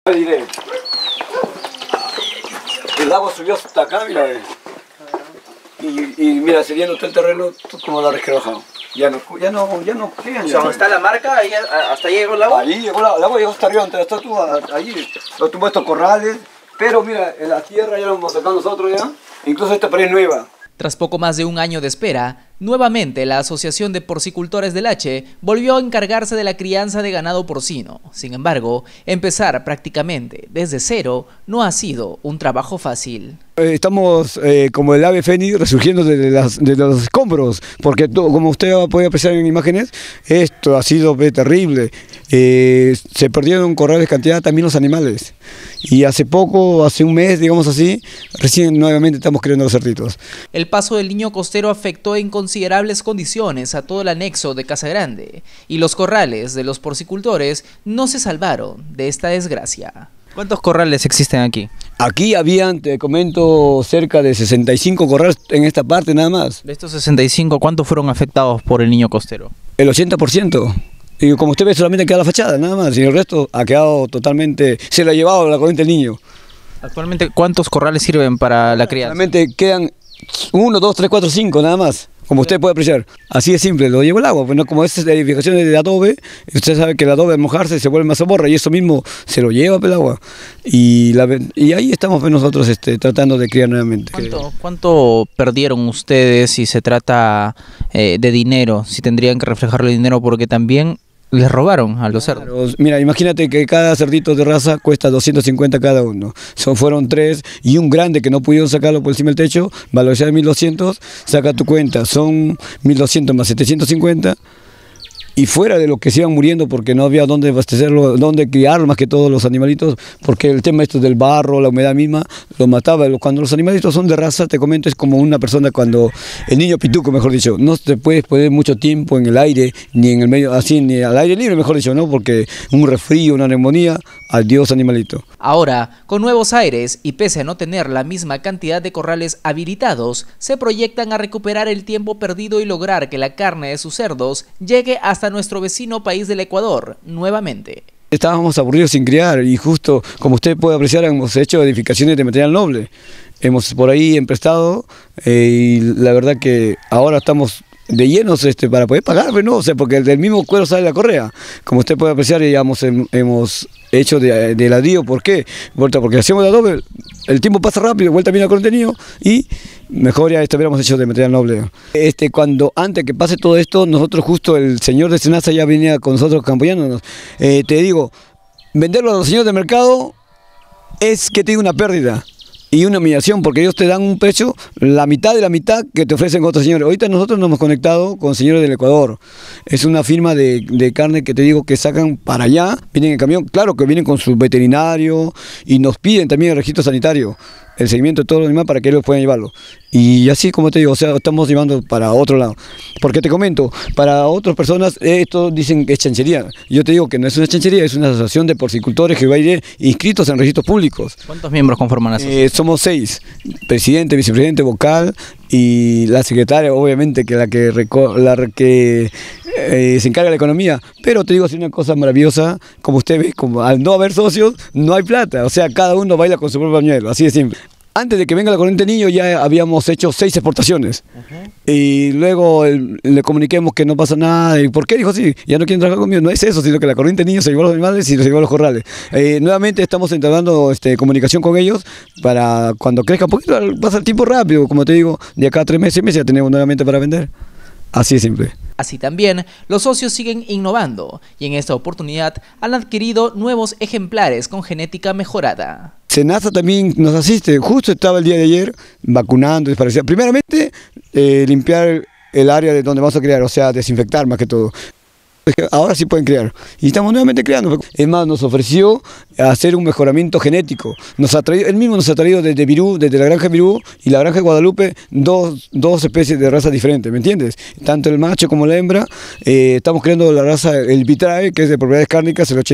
Diré, el agua subió hasta acá, mira, y mira, se viendo todo el terreno como la resquebrajado. Ya no quedan. O sea, ¿dónde está la marca? Ahí, ¿hasta ahí llegó el agua? Ahí llegó el agua, llegó hasta arriba, donde está tú, allí, lo tumbó estos corrales, pero mira, en la tierra ya lo hemos sacado nosotros ya, incluso esta pared nueva. Tras poco más de un año de espera, nuevamente la Asociación de Porcicultores del Hache volvió a encargarse de la crianza de ganado porcino. Sin embargo, empezar prácticamente desde cero no ha sido un trabajo fácil. Estamos como el ave fénix resurgiendo de los escombros, porque como usted puede apreciar en imágenes, esto ha sido terrible. Se perdieron corrales cantidad también los animales. Y hace poco, hace un mes, digamos así, recién nuevamente estamos criando los cerditos. El paso del niño costero afectó en considerables condiciones a todo el anexo de Casa Grande, y los corrales de los porcicultores no se salvaron de esta desgracia. ¿Cuántos corrales existen aquí? Aquí habían, te comento, cerca de 65 corrales en esta parte nada más. De estos 65, ¿cuántos fueron afectados por el niño costero? El 80%. Y como usted ve, solamente queda la fachada, nada más. Y el resto ha quedado totalmente, se lo ha llevado la corriente del niño. Actualmente, ¿cuántos corrales sirven para la crianza? Solamente quedan 1, 2, 3, 4, 5 nada más. Como usted puede apreciar, así de simple, lo lleva el agua, pues no, como es la edificación de adobe, usted sabe que el adobe al mojarse se vuelve mazamorra y eso mismo se lo lleva el agua. Y ahí estamos pues, nosotros tratando de criar nuevamente. ¿Cuánto perdieron ustedes si se trata de dinero, si tendrían que reflejarle dinero porque también les robaron a los cerdos? Mira, imagínate que cada cerdito de raza cuesta 250 cada uno. Fueron 3 y un grande que no pudieron sacarlo por encima del techo, valorizado en 1200, saca tu cuenta, son 1200 más 750. Y fuera de lo que se iban muriendo porque no había dónde abastecerlo, dónde criar más que todos los animalitos, porque el tema esto del barro, la humedad misma, los mataba. Cuando los animalitos son de raza, te comento, es como una persona cuando, el niño pituco mejor dicho, no te puedes poner mucho tiempo en el aire, ni en el medio, así, ni al aire libre mejor dicho, ¿no? Porque un resfrío, una neumonía, adiós animalito. Ahora, con nuevos aires y pese a no tener la misma cantidad de corrales habilitados, se proyectan a recuperar el tiempo perdido y lograr que la carne de sus cerdos llegue hasta nuestro vecino país del Ecuador nuevamente. Estábamos aburridos sin criar y justo como usted puede apreciar hemos hecho edificaciones de material noble. Hemos por ahí emprestado y la verdad que ahora estamos de llenos para poder pagar, ¿no? O sea, porque del mismo cuero sale la correa. Como usted puede apreciar, ya hemos hecho de ladrillo. ¿Por qué? Porque hacemos de adobe, el tiempo pasa rápido, vuelta bien al contenido y mejor ya hubiéramos hecho de material noble. Antes que pase todo esto, nosotros justo el señor de Senasa ya venía con nosotros campoyándonos. Te digo, venderlo a los señores de mercado es que tiene una pérdida. Y una humillación, porque ellos te dan un precio, la mitad de la mitad que te ofrecen otros señores. Ahorita nosotros nos hemos conectado con señores del Ecuador. Es una firma de carne que te digo que sacan para allá, vienen en camión, claro que vienen con su veterinario y nos piden también el registro sanitario, el seguimiento de todos los animales para que ellos puedan llevarlo. Y así como te digo, o sea, estamos llevando para otro lado. Porque te comento, para otras personas esto dicen que es chanchería. Yo te digo que no es una chanchería, es una asociación de porcicultores que va a ir inscritos en registros públicos. ¿Cuántos miembros conforman la asociación? Somos 6, presidente, vicepresidente, vocal y la secretaria, obviamente, que la que se encarga de la economía. Pero te digo, es una cosa maravillosa, como usted ve, como al no haber socios, no hay plata. O sea, cada uno baila con su propio pañuelo, así de simple. Antes de que venga la corriente niño ya habíamos hecho 6 exportaciones. Y luego le comuniquemos que no pasa nada. ¿Y por qué? Dijo, sí, ya no quieren trabajar conmigo. No es eso, sino que la corriente niño se llevó a los animales y se llevó a los corrales. Nuevamente estamos entablando comunicación con ellos para cuando crezca un poquito, pasa el tiempo rápido. Como te digo, de acá a 3 meses ya tenemos nuevamente para vender. Así de simple. Así también, los socios siguen innovando y en esta oportunidad han adquirido nuevos ejemplares con genética mejorada. Senasa también nos asiste, justo estaba el día de ayer vacunando, primeramente limpiar el área de donde vamos a criar, o sea, desinfectar más que todo. Ahora sí pueden criar y estamos nuevamente creando. Es más, nos ofreció hacer un mejoramiento genético. Él mismo nos ha traído desde Virú, desde la granja Virú y la granja de Guadalupe, dos especies de razas diferentes, ¿me entiendes? Tanto el macho como la hembra. Estamos creando la raza, el Vitrae, que es de propiedades cárnicas, el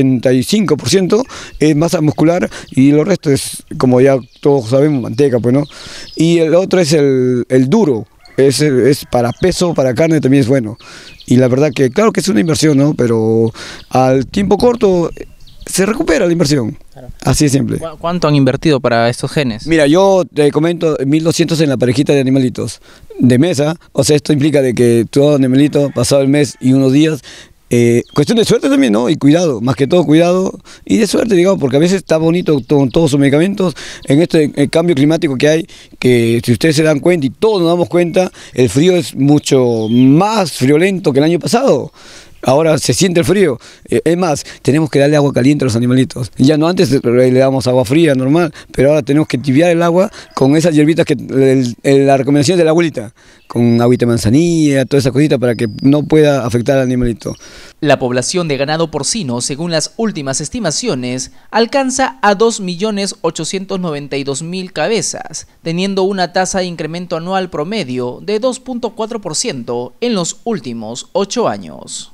85% es masa muscular y lo resto es, como ya todos sabemos, manteca, pues, ¿no? Y el otro es el duro. Es para peso, para carne también es bueno. Y la verdad que, claro que es una inversión, ¿no? Pero al tiempo corto se recupera la inversión. Claro. Así de simple. ¿Cuánto han invertido para estos genes? Mira, yo te comento 1.200 en la parejita de animalitos de mesa. O sea, esto implica de que todo animalito pasado el mes y unos días, cuestión de suerte también, ¿no? Y cuidado, más que todo cuidado y de suerte, digamos, porque a veces está bonito con todos sus medicamentos. En este cambio climático que hay, que si ustedes se dan cuenta y todos nos damos cuenta, el frío es mucho más friolento que el año pasado. Ahora se siente el frío. Es más, tenemos que darle agua caliente a los animalitos. Ya no, antes le damos agua fría, normal, pero ahora tenemos que tibiar el agua con esas hierbitas que la recomendación de la abuelita, con agüita de manzanilla, toda esa cosita para que no pueda afectar al animalito. La población de ganado porcino, según las últimas estimaciones, alcanza a 2.892.000 cabezas, teniendo una tasa de incremento anual promedio de 2.4% en los últimos 8 años.